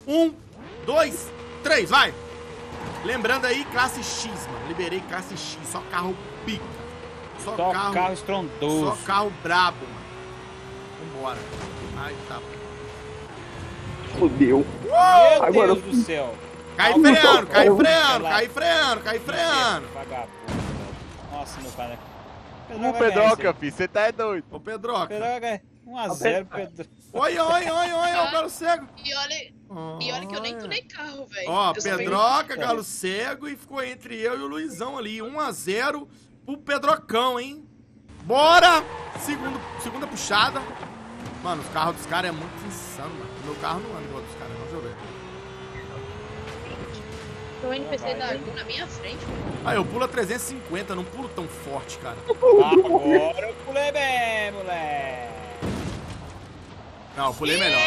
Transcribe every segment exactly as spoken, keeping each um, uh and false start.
Um, dois, três, vai! Lembrando aí, classe X, mano. Liberei classe X, só carro pica. Só, Só carro, carro estrondoso. Só carro brabo, mano. Vambora. Ai, tá. Fudeu. Meu Agora Deus do céu. Cai Calma, freando, cai calma. freando, cai freando, cai freando. Vagabundo, velho. Nossa, meu pai. Um Pedroca, filho, você tá é doido. Ô, Pedroca. Pedroca, um a zero, Pedro. Oi, oi, oi, oi, ó, o galo cego. E olha, e olha que eu nem tunei carro, velho. Ó, Eu só peguei- Pedroca, galo cego e ficou entre eu e o Luizão ali. um a zero pro Pedrocão, hein? Bora! Segundo, segunda puxada. Mano, os carros dos caras é muito insano, mano. Meu carro não anda igual dos caras, não, deixa eu ver. Tem um N P C da Ju na minha frente, mano. Ah, eu pulo a trezentos e cinquenta, não pulo tão forte, cara. Agora eu pulei bem, moleque. Não, eu pulei melhor.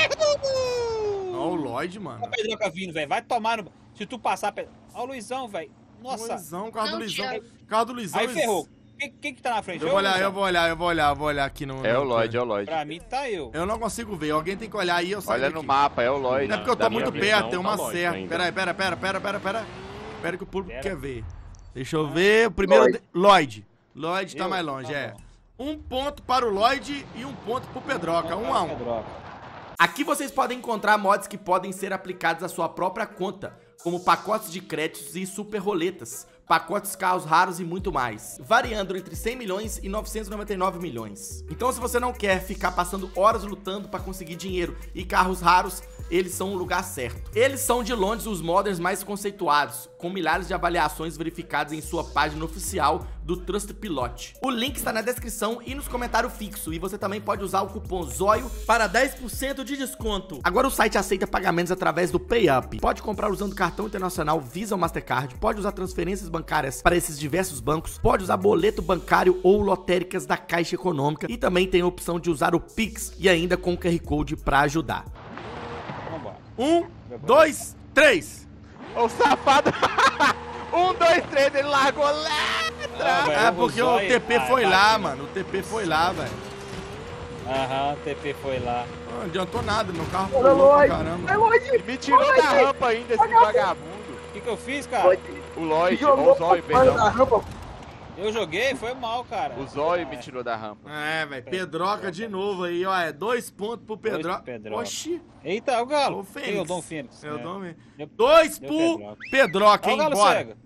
Ó, o Lloyd, mano. Olha o Pedroca vindo, velho. Vai tomar no... Se tu passar... Pedro... Olha o Luizão, velho. Nossa. Luizão, carro do Não, Luizão. Thiago. Carro do Luizão. Aí eles- ferrou. Quem, quem que tá na frente? Eu vou olhar, Luizão? eu vou olhar, eu vou olhar, eu vou olhar aqui no... É no- o Lloyd, é o Lloyd. Pra mim tá eu. Eu não consigo ver, alguém tem que olhar aí, eu saio Olha daqui. no mapa, é o Lloyd. Não é porque eu tô Da muito minha visão, perto, tem tá uma longe serra. ainda. Pera aí, pera, pera, pera, pera, pera. Espera que o público Pera. quer ver. Deixa eu ver, o primeiro... Lloyd. de- Lloyd. Lloyd tá Eu? mais longe, Tá é. bom. Um ponto para o Lloyd e um ponto pro Pedroca, um a um. Pedroca. Aqui vocês podem encontrar mods que podem ser aplicados à sua própria conta, como pacotes de créditos e super roletas, pacotes carros raros e muito mais, variando entre cem milhões e novecentos e noventa e nove milhões. Então se você não quer ficar passando horas lutando para conseguir dinheiro e carros raros, eles são o lugar certo. Eles são de longe os modders mais conceituados, com milhares de avaliações verificadas em sua página oficial do Trustpilot. O link está na descrição e nos comentários fixo, e você também pode usar o cupom ZOIO para dez por cento de desconto. Agora o site aceita pagamentos através do PayUp. Pode comprar usando cartão internacional Visa ou Mastercard, pode usar transferências bancárias para esses diversos bancos, pode usar boleto bancário ou lotéricas da Caixa Econômica e também tem a opção de usar o Pix e ainda com o Q R Code para ajudar. Vambora. Um, dois, três. Ô, safado. Um, dois, três, ele largou letra. Ah, velho, É eu vou porque o zóio. T P Ah, foi bate, lá, né? mano. O T P foi lá, velho. Aham, o T P foi lá. Não adiantou nada, meu carro Bora, pulou pra Lloyd. caramba. Vai, Lloyd. Me tirou Lloyd. da rampa ainda esse vagabundo. O que que eu fiz, cara? Lloyd. O Lloyd, Jogou ou o Zóio, pra fora da perdão. rampa. Eu joguei, foi mal, cara. O Zóio me tirou da rampa. É, velho. Pedroca de novo aí, ó. É dois pontos pro Dois Pedroca. pro Pedroca. Oxi. Eita, o Galo. Ô, Fênix. Quem é o Dom Fênix? Eu É. dou me- Deu- Dois deu pro Pedroca. Pedroca, Olha hein? o Galo Bora. cego.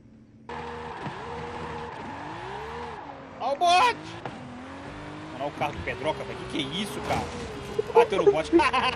Olha o bote. Olha o carro do Pedroca, velho. Que que é isso, cara? Bateu no bote.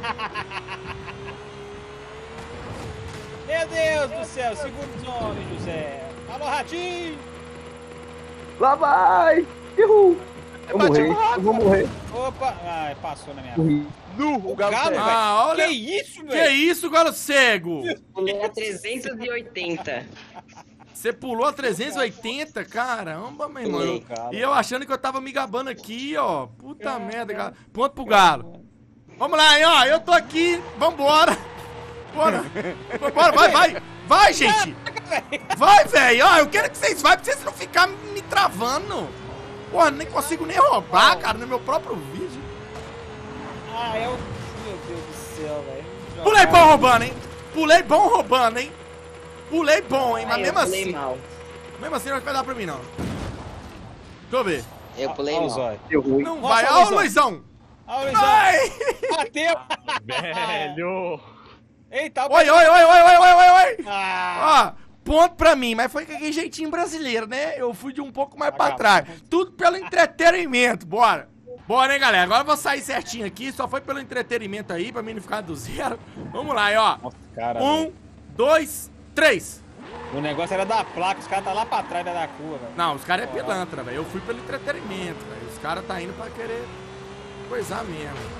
Meu Deus do céu, segundo os homens, José. Alô, Ratinho. Lá vai. Errou. Eu vou bati morrer. no rato, Eu vou morrer. Opa. Ai, passou na minha frente. Morri. Nu, o Galo Galo, cego. velho. Ah, olha. Que isso, Que velho? isso, Galo cego? Pulei a trezentos e oitenta. Você pulou a trezentos e oitenta? Caramba, meu irmão. Pulei, Galo. E eu achando que eu tava me gabando aqui, ó. Puta merda, Galo. Ponto pro Galo. Vamos lá, hein, ó. Eu tô aqui. Vambora. Bora. Bora, vai, vai. Vai, gente. Vai, velho. Ó, eu quero que vocês vão pra vocês não ficarem me travando. Porra, nem consigo nem roubar, cara, no meu próprio vídeo. Ah, é o... Meu Deus do céu, velho. Pulei bom roubando, hein? Pulei bom roubando, hein? Pulei bom, hein? Mas Ai, mesmo eu pulei assim. mal. Mesmo assim não vai dar pra mim, não. Deixa eu ver. Eu pulei Olha o mal. zóio. Deu ruim. Não Nossa, vai. Ó, o Luizão. Luizão. Olha o Luizão. Ai! Bateu. Velho! Eita, o Oi, oi, oi, oi, oi, oi, oi, oi. Ah, Ó, ponto pra mim, mas foi com aquele jeitinho brasileiro, né? Eu fui de um pouco mais pra trás. Tudo pelo entretenimento, bora. Bora, hein, galera? Agora eu vou sair certinho aqui, só foi pelo entretenimento aí, pra mim não ficar do zero. Vamos lá, aí, ó. Nossa, cara, Um, velho. dois, três. O negócio era da placa, os caras tá lá pra trás da da curva, velho. Não, os caras é pilantra, velho. Eu fui pelo entretenimento, velho. Os caras tá indo pra querer coisar mesmo.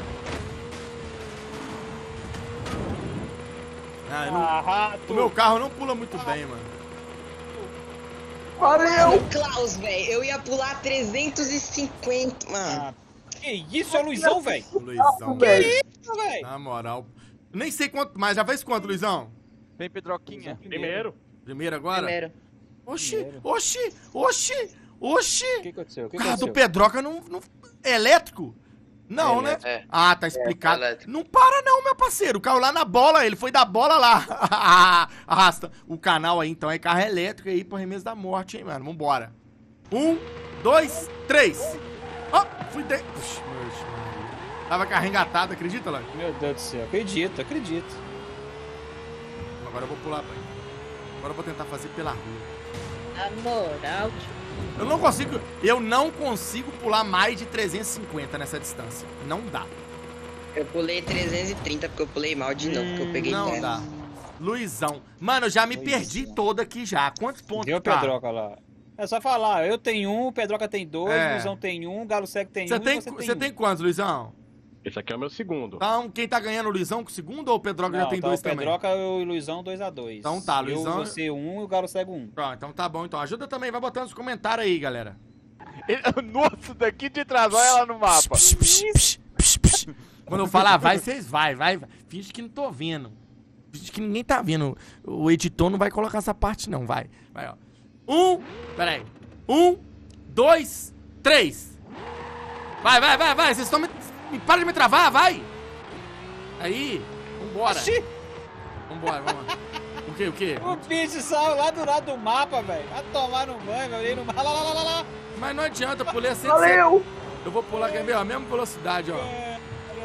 Ah, eu não- Ah, rato. o meu carro não pula muito bem, mano. Valeu. Mano, Klaus, velho, eu ia pular trezentos e cinquenta, mano. Ah, que isso, é o Luizão, velho. O Luizão, velho. Isso, velho. na moral. Nem sei quanto mais. Já fez quanto, Luizão? Vem, Pedroquinha. Primeiro. Primeiro agora? Primeiro. Oxi, Primeiro. oxi, oxi, oxi. O que aconteceu? O que O carro do aconteceu? Pedroca não, não... É elétrico? Não, É, né? é. Ah, tá explicado. É, elétrico. Não para não, meu parceiro. Caiu lá na bola, ele foi da bola lá. Arrasta o canal aí, então, é carro elétrico aí pro arremesso da morte, hein, mano. Vambora. Um, dois, três. Ó, fui de... Puxa, meu... Tava carregatado, acredita, Lógico? Meu Deus do céu, acredito, acredito. Agora eu vou pular, pai. Agora eu vou tentar fazer pela rua. A moral, tio. Eu não consigo, eu não consigo pular mais de trezentos e cinquenta nessa distância. Não dá. Eu pulei trezentos e trinta porque eu pulei mal de novo, porque eu peguei Não dez. dá. Luizão. Mano, eu já me Luizão. perdi todo aqui já. Quantos pontos Deu o tá? Pedroca lá. É só falar, eu tenho um, o Pedroca tem dois, É. o Luizão tem um, o Galo Cego tem Você um tem, e você tem você um. tem quantos, Luizão? Esse aqui é o meu segundo. Então, quem tá ganhando o Luizão com o segundo ou o Pedroca Não, já tem tá dois o também? Pedroca e o Luizão dois a dois. Então tá, Luizão- Eu, você um e o Galo Cego um. Pronto, então tá bom. Então ajuda também, vai botando nos comentários aí, galera. Ele- Nossa, daqui de trás, olha lá no mapa. Psh, psh, psh, psh, psh. Quando eu falar vai, vocês vai, vai. vai. Finge que não tô vendo. Finge que ninguém tá vendo. O editor não vai colocar essa parte não, vai. Vai, ó. Um, pera aí. Um, dois, três. Vai, vai, vai, vai. Vocês estão me... me... Para de me travar, vai. Aí, vambora. Oxi, Vambora, vamos lá. O quê, o quê? o bicho saiu lá do lado do mapa, velho. Vai tomar no banho, eu olhei no mapa. Lá, lá, lá, lá, lá. Mas não adianta, eu pulei a cento e Valeu! Eu vou pular, quer ver, ó, a mesma velocidade, ó. Caramba,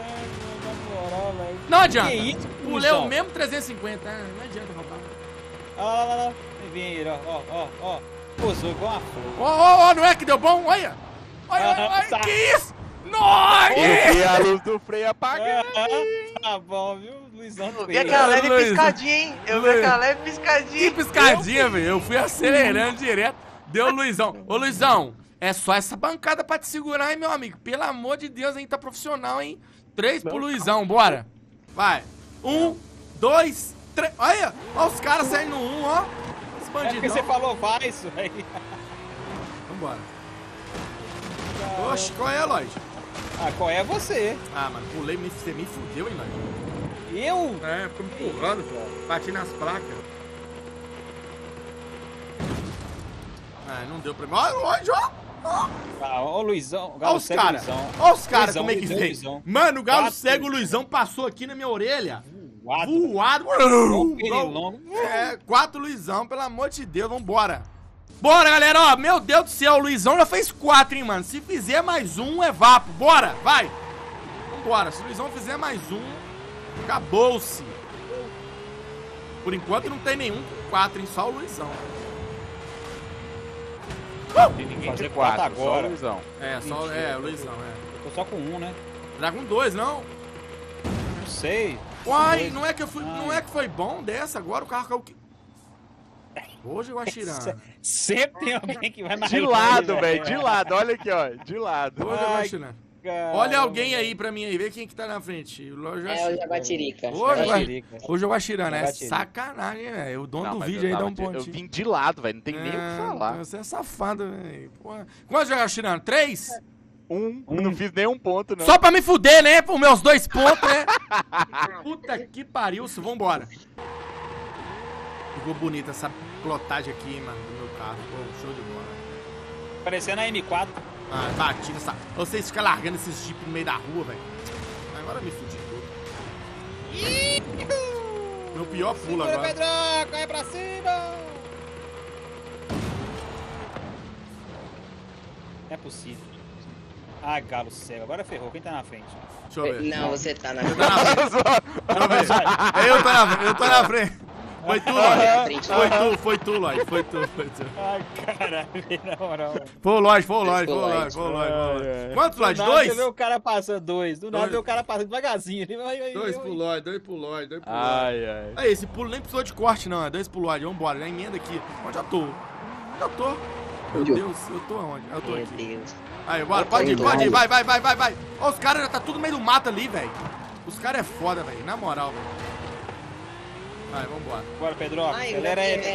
na moral, velho. Não adianta. Que isso, Pulei Luizão? o mesmo trezentos e cinquenta, ah, não adianta roubar. Ó, lá, lá, lá. Vem aí, ó, ó, ó, ó. Pousou igual uma flor. Ó, ó, ó, não é que deu bom? Olha! Olha, olha, olha, Tá. que isso? Nossa! Eu vi a luz do freio apagando. Tá bom, viu? Luizão Eu vi feio. aquela leve Luiz. piscadinha, hein? Eu vi Luiz. aquela leve Que piscadinha. piscadinha, velho. Eu fui acelerando direto. Deu o Luizão. Ô, Luizão, é só essa bancada pra te segurar, hein, meu amigo? Pelo amor de Deus, hein? Tá profissional, hein? Três pro Luizão, bora. Vai. Um, dois, três. Olha, ó os caras saindo no um, ó. Os É porque bandidão. você falou vai isso, velho. Vambora. Oxe, qual é, Lloyd? Ah, qual é você? Ah, mano, pulei, me- você me fudeu, hein, Lloyd? Eu? É, ficou me empurrando, pô. Bati nas placas. Ah, não deu pra mim. Olha o Lloyd, ó. Ó. Ah, ó o Luizão. Olha Galo os Cego caras. Luizão. Olha os caras Luizão, como é que Luizão, vem. Luizão. Mano, o galo Quatro, cego Luizão. Luizão passou aqui na minha orelha. Voado. Voado. Com pernilongo. É, quatro Luizão, pelo amor de Deus, vambora. Bora, galera, ó, meu Deus do céu, o Luizão já fez quatro, hein, mano. Se fizer mais um, é vapo. Bora, vai. Vambora, se o Luizão fizer mais um, acabou-se. Por enquanto não tem nenhum com quatro, hein, só o Luizão. Tem ninguém Fazer de quatro, quatro só o agora. Luizão. É, só, Mentira. é, o Luizão, é. Tô só com um, né? Tá com dois, não? Não sei. Uai, Dois. não é que eu fui, não Ai. é que foi bom dessa, agora o carro caiu que... Hoje eu vou atirando. Sempre tem alguém que vai na De lado, velho, de lado. Olha aqui, ó, de lado. Hoje eu vou Ai, atirando. Caramba. Olha alguém aí pra mim aí, vê quem que tá na frente. O Lógico já- É o Jaguatirica. Hoje, eu vou- Jaguatirica. hoje eu vou atirando, é Jaguatirica. sacanagem, velho. O dono Não, do mas vídeo eu aí dá tava um de- Eu pontinho. vim de lado, velho, não tem nem o que É, falar. Você é safado, velho. Porra. Quantos eu atirando? Três? Um, não fiz nenhum ponto, não. Só pra me fuder, né? Os meus dois pontos, né? Puta que pariu, isso. Vambora. Ficou bonita essa plotagem aqui, mano, do meu carro. Pô, show de bola. Parecendo a M quatro. Ah, bati nessa... Vocês ficam largando esses jeep no meio da rua, velho. Agora eu me fudi tudo. Meu pior pulo Segura, agora. Pedroca, vai pra cima! Não é possível. Ah, Galo Cego. Agora ferrou. Quem tá na frente? Deixa eu ver. Não, você tá na Eu tô na frente. Deixa eu ver. Eu tô na frente. Eu tô na frente. Foi tu, Lloyd. Foi tu, foi tu, Lloyd. Foi tu, foi tu. Ai, caralho, na moral. Foi o Lloyd, foi o Lloyd, foi o Foi o Lloyd, foi o Lloyd. foi o Lloyd. Ai, ai. Quantos, Do Lloyd? nada Dois? Você vê o cara passando dois. Do nada Dois. vê o cara passando devagarzinho. Ele vai, vai, Dois vai, pro Lloyd, dois pro Lloyd, dois pro Lloyd. Ai, ai. Aí, esse pulo nem precisou de corte, não. É dois pro Lloyd. Vambora, já emenda aqui. Onde eu tô? Onde eu tô? Meu Onde eu- Deus, eu tô onde? Eu tô Meu aqui. Deus. Aí, bora, Eu tô pode ir, indo pode ir. lá. Vai, vai, vai, vai, vai. Ó, os caras já tá tudo no meio do mato ali, velho. Os caras é foda, velho. Na moral, velho. Vai, vambora. Bora, Pedroca. Ai, Acelera vai, aí. vai.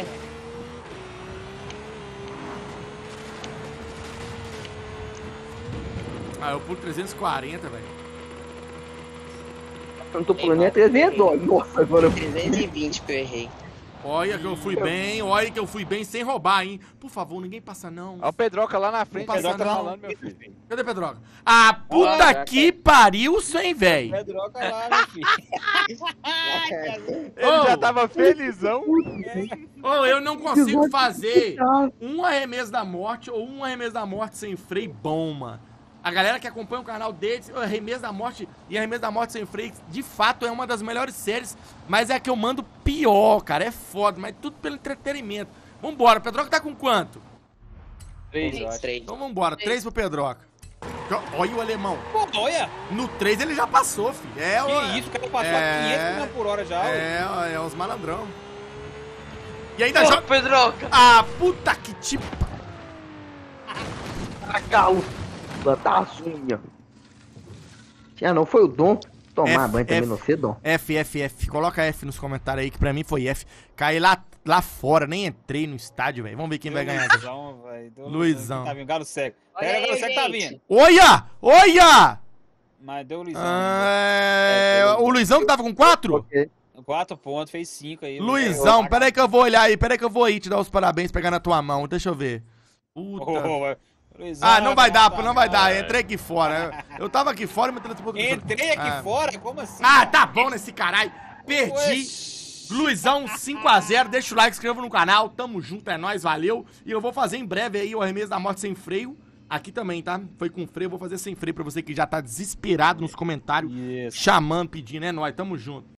Ah, eu pulo trezentos e quarenta, velho. Eu não tô pulando nem a trezentos, ó. Nossa, agora eu... trezentos e vinte que eu errei. Olha que eu fui bem, olha que eu fui bem sem roubar, hein? Por favor, ninguém passa não. Olha o Pedroca lá na frente, Não passa Pedroca tá não. falando, meu filho. Cadê Pedroca? Ah, puta Olha, que pariu, sem véi. Pedroca lá, meu filho. Ele Ô. já tava felizão. Ô, eu não consigo fazer um arremesso da morte ou um arremesso da morte sem freio bom, mano. A galera que acompanha o canal deles, o Arremesso da Morte e Arremesso da Morte Sem Freio, de fato é uma das melhores séries, mas é a que eu mando pior, cara, é foda, mas tudo pelo entretenimento. Vambora, o Pedroca tá com quanto? Três, eu acho. Três. Então vambora, três pro Pedroca. Olha o alemão, Pô, olha. no três ele já passou, filho. É, Que ó, isso, o cara passou é... a quinhentos quilômetros por hora já. É, ó, é os malandrão. E ainda Ô, joga... Pedroca! Ah, puta que tipo... A galo! Plantar as unhas. Tinha não, foi o Dom. Tomar F, banho também, F. não sei, Dom. F, F, F. Coloca F nos comentários aí, que pra mim foi F. Caí lá, lá fora, nem entrei no estádio, velho. Vamos ver quem vai ganhar. Luizão, velho. Deu Luizão. Tá vindo, galo cego. Olha Pera, aí, galo cego tá gente. vindo. Olha! Olha! Mas deu o Luizão. É... É, O Luizão que tava com quatro? Ok. Quatro pontos, fez cinco aí. Luizão, pera aí que eu vou olhar aí. Pera aí que eu vou aí te dar os parabéns, pegar na tua mão. Deixa eu ver. Puta. Oh, oh, Luizão, Ah, não vai dar, tá não vai dar. mal. Entrei aqui fora. Eu, eu tava aqui fora, me transportando. Entrei aqui Ah. fora? Como assim? Ah, tá bom nesse caralho. Perdi. Ué. Luizão, cinco a zero. Deixa o like, inscreva no canal. Tamo junto, é nóis, valeu. E eu vou fazer em breve aí o Arremesso da Morte Sem Freio. Aqui também, tá? Foi com freio, eu vou fazer sem freio pra você que já tá desesperado nos comentários, Isso. chamando, pedindo. É nóis, tamo junto.